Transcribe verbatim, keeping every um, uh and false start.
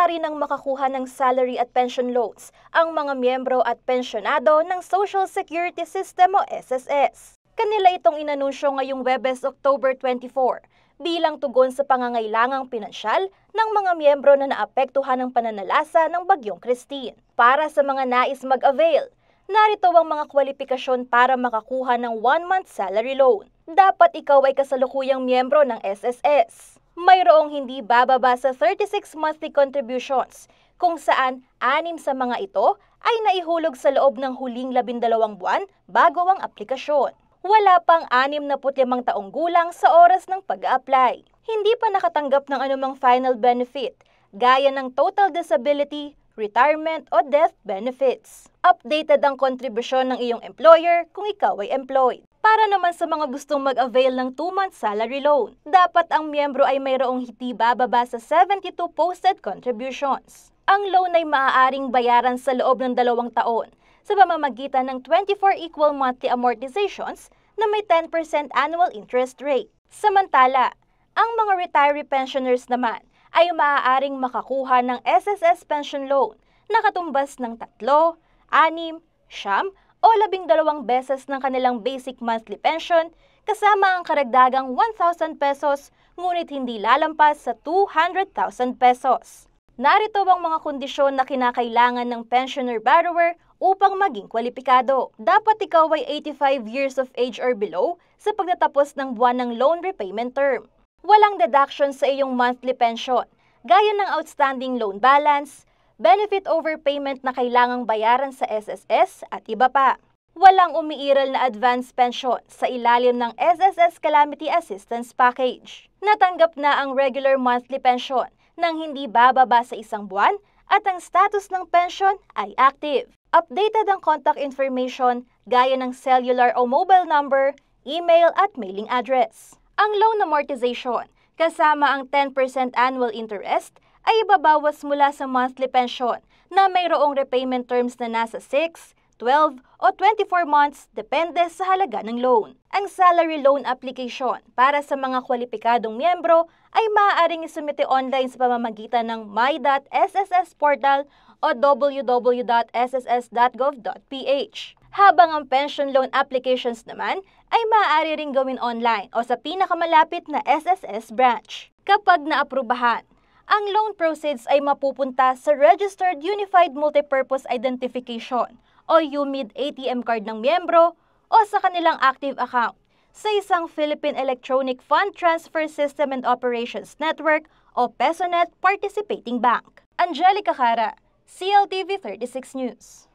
maaari nang makakuha ng salary at pension loans ang mga miyembro at pensyonado ng Social Security System o S S S. Kanila itong inanunsyo ngayong Huwebes, October twenty-four, bilang tugon sa pangangailangang pinansyal ng mga miyembro na naapektuhan ng pananalasa ng Bagyong Christine. Para sa mga nais mag-avail, narito ang mga kwalifikasyon para makakuha ng one-month salary loan. Dapat ikaw ay kasalukuyang miyembro ng S S S. Mayroong hindi bababa sa thirty-six monthly contributions, kung saan anim sa mga ito ay naihulog sa loob ng huling labindalawang buwan bago ang aplikasyon. Wala pang anim na putlimang taong gulang sa oras ng pag-a-apply. Hindi pa nakatanggap ng anumang final benefit, gaya ng total disability, retirement o death benefits. Updated ang kontribusyon ng iyong employer kung ikaw ay employed. Para naman sa mga gustong mag-avail ng two-month salary loan, dapat ang miyembro ay mayroong hindi bababa sa seventy-two posted contributions. Ang loan ay maaaring bayaran sa loob ng dalawang taon sa pamamagitan ng twenty-four equal monthly amortizations na may ten percent annual interest rate. Samantala, ang mga retiree pensioners naman ay maaaring makakuha ng S S S pension loan na katumbas ng tatlo, anim, siyam o labing dalawang beses ng kanilang basic monthly pension kasama ang karagdagang one thousand pesos ngunit hindi lalampas sa two hundred thousand pesos. Narito ang mga kondisyon na kinakailangan ng pensioner borrower upang maging kwalipikado. Dapat ikaw ay eighty-five years of age or below sa pagtatapos ng buwan ng loan repayment term. Walang deduction sa iyong monthly pension, gaya ng outstanding loan balance, benefit overpayment na kailangang bayaran sa S S S at iba pa. Walang umiiral na advance pension sa ilalim ng S S S Calamity Assistance Package. Natanggap na ang regular monthly pension nang hindi bababa sa isang buwan at ang status ng pension ay active. Updated ang contact information gaya ng cellular o mobile number, email at mailing address. Ang loan amortization kasama ang ten percent annual interest ay ibabawas mula sa monthly pension na mayroong repayment terms na nasa six, twelve o twenty-four months depende sa halaga ng loan. Ang salary loan application para sa mga kwalipikadong miyembro ay maaaring isumite online sa pamamagitan ng my dot s s s portal o w w w dot s s s dot gov dot p h. Habang ang pension loan applications naman ay maaari ring gawin online o sa pinakamalapit na S S S branch. Kapag naaprubahan, ang loan proceeds ay mapupunta sa Registered Unified Multipurpose Identification o U M I D A T M card ng miyembro o sa kanilang active account sa isang Philippine Electronic Fund Transfer System and Operations Network o PESONet participating bank. Angelica Cara, C L T V thirty-six News.